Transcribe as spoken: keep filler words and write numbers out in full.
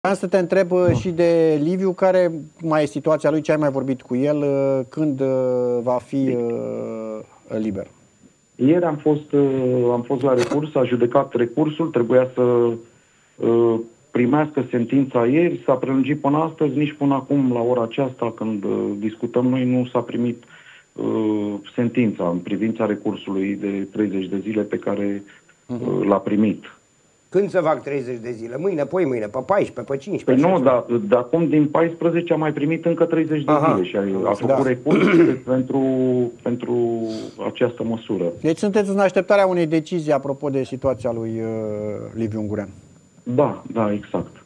Vreau să te întreb da. și de Liviu, care mai e situația lui, ce ai mai vorbit cu el, când va fi liber? Ieri am fost, am fost la recurs, a judecat recursul, trebuia să primească sentința ieri, s-a prelungit până astăzi, nici până acum, la ora aceasta, când discutăm noi, nu s-a primit uh, sentința în privința recursului de treizeci de zile pe care uh, l-a primit. Când se fac treizeci de zile? Mâine, poi mâine, pe paisprezece, pe cincisprezece? Păi nu, dar de acum din paisprezece a mai primit încă treizeci de Aha. zile și a, a făcut da. recurs pentru, pentru această măsură. Deci sunteți în așteptarea unei decizii apropo de situația lui uh, Liviu Ungurean. Da, da, exact.